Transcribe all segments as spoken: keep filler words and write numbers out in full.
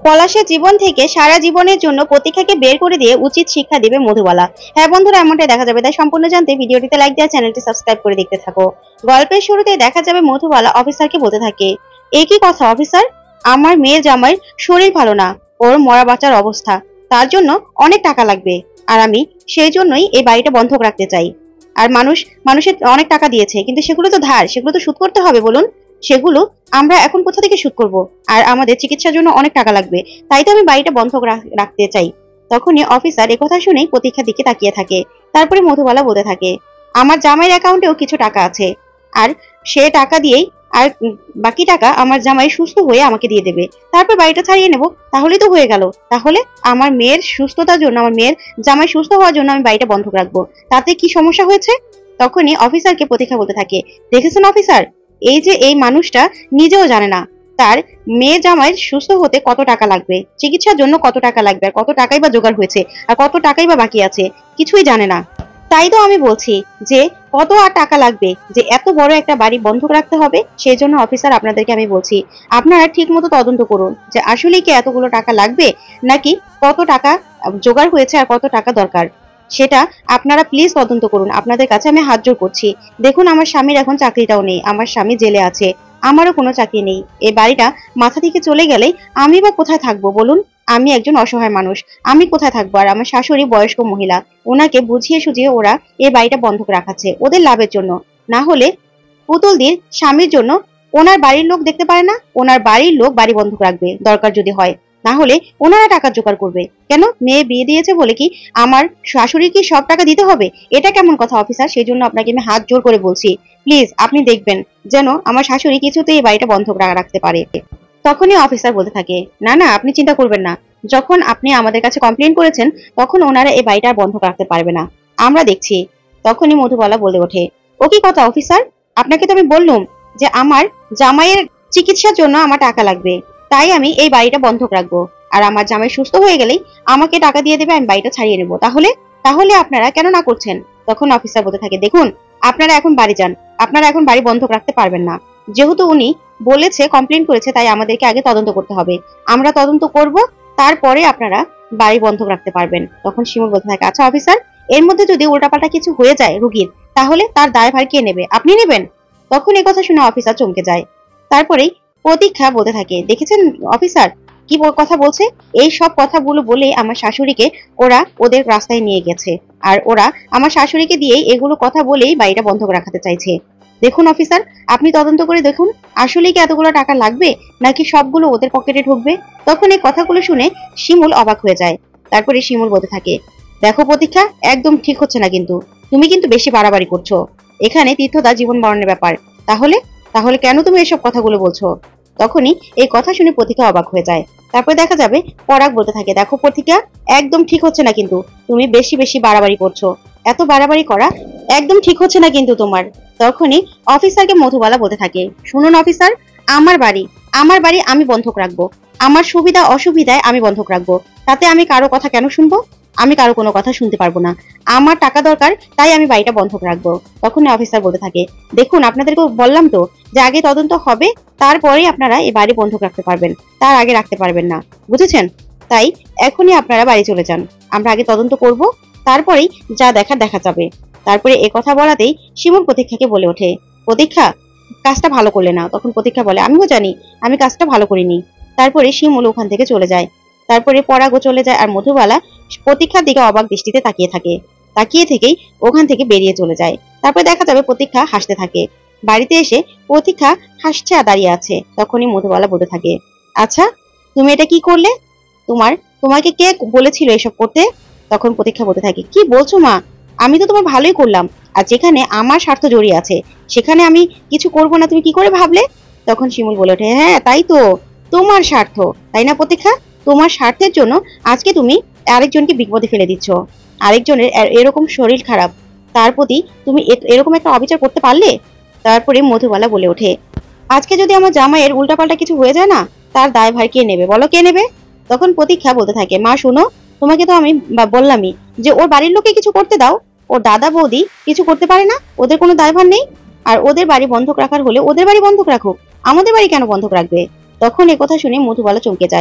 পলাশের জীবন থেকে সারা জীবনের জন্য প্রতীক্ষাকে বের করে দিয়ে উচিত শিক্ষা দিবে মধুবালা। হ্যাঁ বন্ধুরা, এমনটাই দেখা যাবে। তাই সম্পূর্ণ জানতে ভিডিওটিতে লাইক দেওয়া, চ্যানেলটি সাবস্ক্রাইব করে দেখতে থাকো। গল্পের শুরুতে দেখা যাবে মধুবালা অফিসারকে বলতে থাকে, এই কি কথা অফিসার, আমার মেয়ের জামাইয়ের শরীর ভালো না, ওর মরা বাঁচার অবস্থা, তার জন্য অনেক টাকা লাগবে, আর আমি সেই জন্যই এই বাড়িটা বন্ধক রাখতে চাই। আর মানুষ মানুষের অনেক টাকা দিয়েছে, কিন্তু সেগুলো তো ধার, সেগুলো তো শোধ করতে হবে, বলুন সেগুলো আমরা এখন কোথা থেকে শোধ করব? আর আমাদের চিকিৎসার জন্য অনেক টাকা লাগবে, তাই তো আমি বাড়িটা বন্ধক রাখতে চাই। তখনই অফিসার এ কথা শুনেই প্রতীক্ষার দিকে তাকিয়ে থাকে। তারপরে মধুবালা বলতে থাকে, আমার জামাইয়ের অ্যাকাউন্টেও কিছু টাকা আছে, আর সে টাকা দিয়েই আর বাকি টাকা আমার জামাই সুস্থ হয়ে আমাকে দিয়ে দেবে, তারপর বাড়িটা ছাড়িয়ে নেব, তাহলেই তো হয়ে গেল। তাহলে আমার মেয়ের সুস্থতার জন্য, আমার মেয়ের জামাই সুস্থ হওয়ার জন্য আমি বাড়িটা বন্ধক রাখবো, তাতে কি সমস্যা হয়েছে? তখনই অফিসারকে প্রতীক্ষা বলতে থাকে, দেখেছেন অফিসার, এই যে এই মানুষটা নিজেও জানে না তার মেয়ে জামাইয়ের সুস্থ হতে কত টাকা লাগবে, চিকিৎসার জন্য কত টাকা লাগবে, আর কত টাকাই বা জোগাড় হয়েছে, আর কত টাকাই বা বাকি আছে, কিছুই জানে না। তাই তো আমি বলছি যে কত আর টাকা লাগবে যে এত বড় একটা বাড়ি বন্ধক রাখতে হবে। সেই জন্য অফিসার আপনাদেরকে আমি বলছি, আপনারা ঠিক মতো তদন্ত করুন যে আসলে কি এতগুলো টাকা লাগবে, নাকি কত টাকা জোগাড় হয়েছে আর কত টাকা দরকার, সেটা আপনারা প্লিজ তদন্ত করুন। আপনাদের কাছে আমি হাত জোড় করছি। দেখুন, আমার স্বামীর এখন চাকরিটাও নেই, আমার স্বামী জেলে আছে, আমারও কোনো চাকরি নেই। এই বাড়িটা মাথা থেকে চলে গেলেই আমি বা কোথায় থাকবো বলুন? আমি একজন অসহায় মানুষ, আমি কোথায় থাকবো? আর আমার শাশুড়ি বয়স্ক মহিলা, ওনাকে বুঝিয়ে সুঝিয়ে ওরা এই বাড়িটা বন্ধক রাখাচ্ছে ওদের লাভের জন্য, না হলে পুতুলদির স্বামীর জন্য ওনার বাড়ির লোক দেখতে পারে না, ওনার বাড়ির লোক বাড়ি বন্ধক রাখবে দরকার যদি হয়, না হলে ওনারা টাকা জোগাড় করবে। কেন? মেয়ে বিয়ে দিয়েছে বলে কি আমার শাশুড়ি কি সব টাকা দিতে হবে? এটা কেমন কথা অফিসার? সেই জন্য আপনাকে আমি হাত জোর করে বলছি, প্লিজ আপনি দেখবেন যেন আমার শাশুড়ি কিছুতেই এই বাড়িটা বন্ধক রাখতে পারে। তখনই অফিসার বলতে থাকে, না না আপনি চিন্তা করবেন না, যখন আপনি আমাদের কাছে কমপ্লেন করেছেন তখন ওনারা এই বাড়িটা বন্ধক রাখতে পারবে না, আমরা দেখছি। তখনই মধুবালা বলে ওঠে, ও কি কথা অফিসার, আপনাকে তো আমি বললুম যে আমার জামাইয়ের চিকিৎসার জন্য আমার টাকা লাগবে, তাই আমি এই বাড়িটা বন্ধক রাখবো, আর আমার জামাই সুস্থ হয়ে গেলেই আমাকে টাকা দিয়ে দেবে, আমি বাড়িটা ছাড়িয়ে নেবো। তাহলে তাহলে আপনারা কেন না করছেন? তখন অফিসার বলতে থাকে, দেখুন আপনারা এখন বাড়ি যান, আপনারা এখন বাড়ি বন্ধক রাখতে পারবেন না, যেহেতু উনি বলেছে, কমপ্লেন করেছে, তাই আমাদেরকে আগে তদন্ত করতে হবে, আমরা তদন্ত করব, তারপরে আপনারা বাড়ি বন্ধক রাখতে পারবেন। তখন শিমুল বলতে থাকে, আচ্ছা অফিসার, এর মধ্যে যদি উল্টাপাল্টা কিছু হয়ে যায় রুগীর, তাহলে তার দায়ভার কে নেবে? আপনি নেবেন? তখন এই কথা শুনে অফিসার চমকে যায়। তারপরেই প্রতীক্ষা বলতে থাকে, দেখেছেন অফিসার কি কথা বলছে? এই সব কথাগুলো বলে আমার শাশুড়িকে ওরা ওদের রাস্তায় নিয়ে গেছে, আর ওরা আমার শাশুড়িকে দিয়েই এগুলো কথা বলেই বাড়িটা বন্ধক রাখাতে চাইছে। দেখুন অফিসার, আপনি তদন্ত করে দেখুন আসলে কি এতগুলো টাকা লাগবে, নাকি সবগুলো ওদের পকেটে ঢুকবে। তখন এই কথাগুলো শুনে শিমুল অবাক হয়ে যায়। তারপরে শিমুল বলতে থাকে, দেখো প্রতীক্ষা, একদম ঠিক হচ্ছে না, কিন্তু তুমি কিন্তু বেশি বাড়াবাড়ি করছো, এখানে তীর্থদা জীবন মরণের ব্যাপার, তাহলে তাহলে কেন তুমি এসব কথাগুলো বলছো? তখনই এই কথা শুনে প্রতীক্ষা অবাক হয়ে যায়। তারপরে দেখা যাবে পরাগ বলতে থাকে, দেখো প্রতীক্ষা, একদম ঠিক হচ্ছে না, কিন্তু তুমি বেশি বেশি বাড়াবাড়ি করছো, এত বাড়াবাড়ি করা একদম ঠিক হচ্ছে না কিন্তু তোমার। তখনই অফিসারকে মধুবালা বলতে থাকে, শুনুন অফিসার, আমার বাড়ি আমার বাড়ি আমি বন্ধক রাখবো, আমার সুবিধা অসুবিধায় আমি বন্ধক রাখবো, তাতে আমি কারো কথা কেন শুনবো? আমি কারো কোনো কথা শুনতে পারবো না, আমার টাকা দরকার, তাই আমি বাড়িটা বন্ধক রাখবো। তখন অফিসার বলতে থাকে, দেখুন আপনাদেরকে বললাম তো যে আগে তদন্ত হবে, তারপরেই আপনারা এই বাড়ি বন্ধক রাখতে পারবেন, তার আগে রাখতে পারবেন না, বুঝেছেন? তাই এখনই আপনারা বাড়ি চলে যান, আমরা আগে তদন্ত করব, তারপরেই যা দেখার দেখা যাবে। তারপরে এ কথা বলাতেই শিমুল প্রতীক্ষাকে বলে ওঠে, প্রতীক্ষা কাজটা ভালো করলে না। তখন প্রতীক্ষা বলে, আমিও জানি আমি কাজটা ভালো করিনি। তারপরে শিমুল ওখান থেকে চলে যায়। তারপরে পরাগও চলে যায়, আর মধুবালা প্রতীক্ষার দিকে অবাক দৃষ্টিতে তাকিয়ে থাকে। তাকিয়ে থেকেই ওখান থেকে বেরিয়ে চলে যায়। তারপরে দেখা যাবে প্রতীক্ষা হাসতে থাকে। বাড়িতে এসে প্রতীক্ষা হাসছে আর দাঁড়িয়ে আছে। তখনই মধুবালা বলতে থাকে, আচ্ছা তুমি এটা কি করলে? তোমার তোমাকে কে বলেছিল এসব করতে? তখন প্রতীক্ষা বলতে থাকে, কি বলছো মা, আমি তো তোমার ভালোই করলাম, আর যেখানে আমার স্বার্থ জড়িয়ে আছে সেখানে আমি কিছু করব না তুমি কি করে ভাবলে? তখন শিমুল বলে ওঠে, হ্যাঁ তাই তো, তোমার স্বার্থ, তাই না প্রতীক্ষা? তোমার স্বার্থের জন্য আজকে তুমি আরেকজনকে বিপদে ফেলে দিচ্ছ, আরেকজনের এরকম শরীর খারাপ, তার প্রতি তুমি এরকম একটা অবিচার করতে পারলে? তারপরে মধুবালা বলে ওঠে, আজকে যদি আমার জামাইয়ের উল্টাপাল্টা কিছু হয়ে যায় না, তার দায়ভার কে নেবে বলো, কে নেবে? তখন প্রতীক্ষা বলতে থাকে, মা শুনো, তোমাকে তো আমি বললামই যে ওর বাড়ির লোকে কিছু করতে দাও, ওর দাদা বৌদি কিছু করতে পারে না, ওদের কোনো দায়ভার নেই, আর ওদের বাড়ি বন্ধক রাখার হলে ওদের বাড়ি বন্ধক রাখুক, আমাদের বাড়ি কেন বন্ধক রাখবে? তখন একথা শুনে মধুবালা চমকে যায়।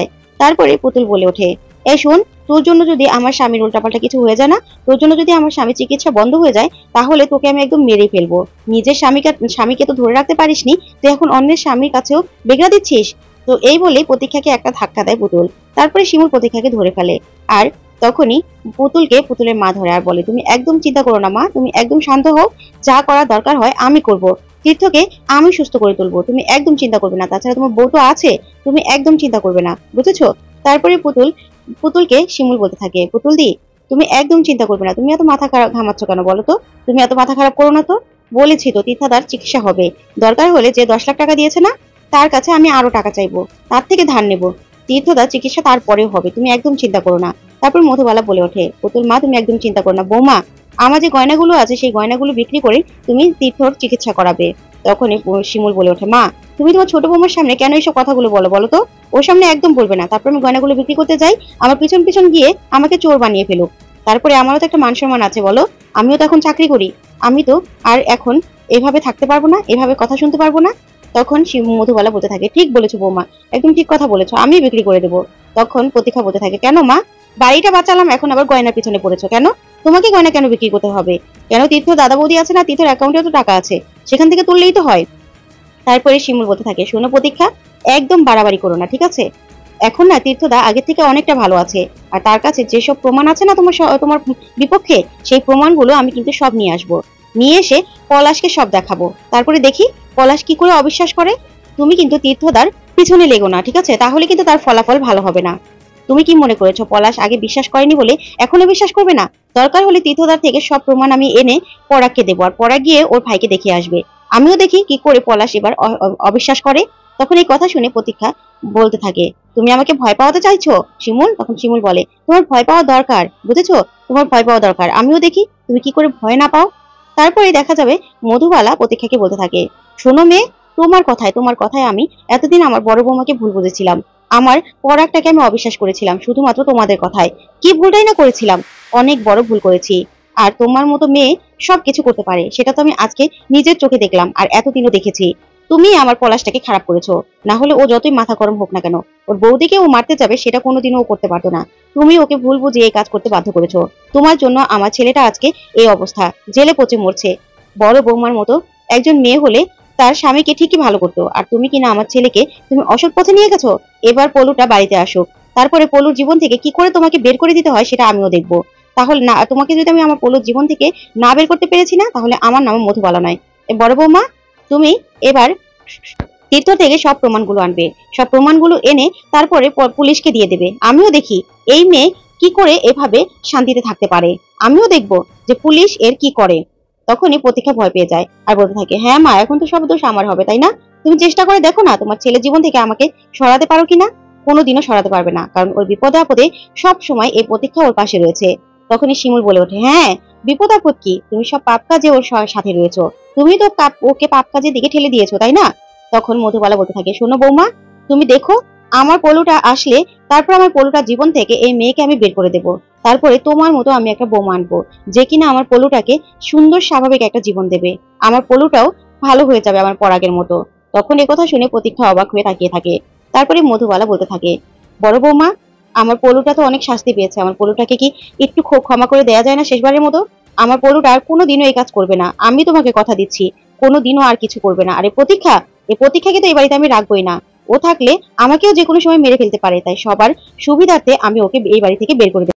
তারপরে পুতুল বলে ওঠে, এই শোন, তোর জন্য যদি আমার স্বামীর উল্টাপাল্টা কিছু হয়ে যায় না, তোর জন্য যদি আমার স্বামীর চিকিৎসা বন্ধ হয়ে যায়, তাহলে তোকে আমি একদম মেরে ফেলবো। নিজের স্বামীকে স্বামীকে তো ধরে রাখতে পারিসনি, তুই এখন অন্যের স্বামীর কাছেও বেগড়া দিচ্ছিস। তো এই বলে প্রতীক্ষাকে একটা ধাক্কা দেয় পুতুল। তারপরে শিমুল প্রতীক্ষাকে ধরে ফেলে, আর তখনই পুতুলকে পুতুলের মা ধরে আর বলে, তুমি একদম চিন্তা করো না মা, তুমি একদম শান্ত হও, যা করার দরকার হয় আমি করব, তীর্থকে আমি সুস্থ করে তুলবো, তুমি একদম চিন্তা করবে না, তাছাড়া তোমার বউ তো আছে, তুমি একদম চিন্তা করবে না, বুঝেছো? তারপরে পুতুল পুতুলকে শিমুল বলতে থাকে, পুতুল দি, তুমি একদম চিন্তা করবে না, তুমি এত মাথা খারাপ ঘামাচ্ছ কেন বলো তো? তুমি এত মাথা খারাপ করো না তো। বলেছি তো তীর্থাদার চিকিৎসা হবে, দরকার হলে যে দশ লাখ টাকা দিয়েছে না, তার কাছে আমি আরো টাকা চাইবো, তার থেকে ধার নেবো, তীর্থদার চিকিৎসা তারপরেও হবে, তুমি একদম চিন্তা করো না। তারপর মধুবালা বলে ওঠে, পুতুল মা তুমি একদম চিন্তা করো না, বৌমা আমার যে গয়নাগুলো আছে সেই গয়নাগুলো বিক্রি করে তুমি তীর্থর চিকিৎসা করাবে। তখনই শিমুল বলে ওঠে, মা তুমি তোমার ছোট বৌমার সামনে কেন এইসব কথাগুলো বলো বলো তো? ওর সামনে একদম বলবে না, তারপর আমি গয়নাগুলো বিক্রি করতে যাই, আমার পিছন পিছন গিয়ে আমাকে চোর বানিয়ে ফেলুক। তারপরে আমারও তো একটা মান সম্মান আছে বলো, আমিও তো এখন চাকরি করি, আমি তো আর এখন এভাবে থাকতে পারবো না, এভাবে কথা শুনতে পারবো না। তখন মধুবালা বলতে থাকে, ঠিক বলেছো বৌমা, একদম ঠিক কথা বলেছো, আমি বিক্রি করে দেবো। তখন প্রতীক্ষা বলতে থাকে, কেন মা, বাড়িটা বাঁচালাম, এখন আবার গয়নার পিছনে পড়েছো কেন? তোমাকে গয়না কেন বিক্রি করতে হবে? কেন, তীর্থ দাদা বৌদি আছে না, তীর্থের অ্যাকাউন্টে তো টাকা আছে, সেখান থেকে তুললেই তো হয়। তারপরে শিমুল বলতে থাকে, শোনো প্রতীক্ষা, একদম বাড়াবাড়ি করো না, ঠিক আছে? এখন না তীর্থদা আগের থেকে অনেকটা ভালো আছে, আর তার কাছে যেসব প্রমাণ আছে না তোমার তোমার বিপক্ষে, সেই প্রমাণগুলো আমি কিন্তু সব নিয়ে আসবো, নিয়ে এসে পলাশকে সব দেখাবো, তারপরে দেখি পলাশ কি করে অবিশ্বাস করে। তুমি কিন্তু তীর্থদার পিছনে লেগো না, ঠিক আছে? তাহলে কিন্তু তার ফলাফল ভালো হবে না। তুমি কি মনে করেছো পলাশ আগে বিশ্বাস করেনি বলে এখনো বিশ্বাস করবে না? দরকার হলে তীর্থদার থেকে সব প্রমাণ আমি এনে পরাগকে দেবো, আর পরাগ গিয়ে ওর ভাইকে দেখিয়ে আসবে, আমিও দেখি কি করে পলাশ এবার অবিশ্বাস করে। তখন এই কথা শুনে প্রতীক্ষা বলতে থাকে, তুমি আমাকে ভয় পাওয়াতে চাইছো শিমুল? তখন শিমুল বলে, তোমার ভয় পাওয়া দরকার, বুঝেছো? তোমার ভয় পাওয়া দরকার, আমিও দেখি তুমি কি করে ভয় না পাও। তারপরে দেখা যাবে মধুবালা প্রতীক্ষাকে বলতে থাকে, শোনো মেয়ে, তোমার কথায় তোমার কথায় আমি এতদিন আমার বড় বৌমাকে ভুল বুঝেছিলাম, আমার পরাগটাকে আমি অবিশ্বাস করেছিলাম শুধুমাত্র তোমাদের কথায়। কি ভুলটাই না করেছিলাম, অনেক বড় ভুল করেছি। আর তোমার মতো মেয়ে সবকিছু করতে পারে, সেটা তো আমি আজকে নিজের চোখে দেখলাম, আর এতদিনও দেখেছি। তুমি আমার পলাশটাকে খারাপ করেছো, না হলে ও যতই মাথা গরম হোক না কেন, ওর বৌদিকে ও মারতে যাবে সেটা কোনোদিনও ও করতে পারতো না। তুমি ওকে ভুল বুঝিয়ে এই কাজ করতে বাধ্য করেছো। তোমার জন্য আমার ছেলেটা আজকে এই অবস্থা, জেলে পচে মরছে। বড় বৌমার মতো একজন মেয়ে হলে তার স্বামীকে ঠিকই ভালো করতো, আর তুমি কিনা আমার ছেলেকে তুমি অসৎ পথে নিয়ে গেছো। এবার পলুটা বাড়িতে আসুক, তারপরে পলুর জীবন থেকে কি করে তোমাকে বের করে দিতে হয় সেটা আমিও দেখবো। তাহলে না, তোমাকে যদি আমি আমার পলুর জীবন থেকে না বের করতে পেরেছি না, তাহলে আমার নাম মধুবালা নয়। বড় বৌমা, তুমি এবার তীর্থ থেকে সব প্রমাণগুলো আনবে, সব প্রমাণগুলো এনে তারপরে পুলিশকে দিয়ে দেবে, আমিও দেখি এই মেয়ে কি করে এভাবে শান্তিতে থাকতে পারে, আমিও দেখবো যে পুলিশ এর কি করে। তখনই প্রতীক্ষা ভয় পেয়ে যায় আর বলতে থাকে, হ্যাঁ মা, এখন তো সব দোষ আমার হবে, তাই না? তুমি চেষ্টা করে দেখো না তোমার ছেলের জীবন থেকে আমাকে সরাতে পারো কিনা। কোনোদিনও সরাতে পারবে না, কারণ ওর বিপদে আপদে সব সময় এই প্রতীক্ষা ওর পাশে রয়েছে। তখনই শিমুল বলে ওঠে, হ্যাঁ বিপদ আপদ কি, তুমি সব পাপ কাজে ওর সাথে রয়েছো, তুমি তো ওকে পাপ কাজের দিকে ঠেলে দিয়েছো, তাই না? তখন মধুবালা বলতে থাকে, শোনো বৌমা, তুমি দেখো আমার পলুটা আসলে তারপর আমার পলুটার জীবন থেকে এই মেয়েকে আমি বের করে দেবো, তারপরে তোমার মতো আমি একটা বৌমা আনবো, যে কিনা আমার পলুটাকে সুন্দর স্বাভাবিক একটা জীবন দেবে, আমার পলুটাও ভালো হয়ে যাবে আমার পরাগের মতো। তখন একথা শুনে প্রতীক্ষা অবাক হয়ে তাকিয়ে থাকে। তারপরে মধুবালা বলতে থাকে, বড় বৌমা, আমার পলুটা তো অনেক শাস্তি পেয়েছে, আমার পলুটাকে কি একটু ক্ষমা করে দেয়া যায় না শেষবারের মতো? আমার পলুটা আর কোনোদিনও এই কাজ করবে না, আমি তোমাকে কথা দিচ্ছি, কোনোদিনও আর কিছু করবে না। আরে প্রতীক্ষা, এই প্রতীক্ষাকে তো এই বাড়িতে আমি রাখবোই না, ও থাকলে আমাকেও যে কোনো সময় মেরে ফেলতে পারে, তাই সবার সুবিধার্থে আমি ওকে এই বাড়ি থেকে বের করে দেব।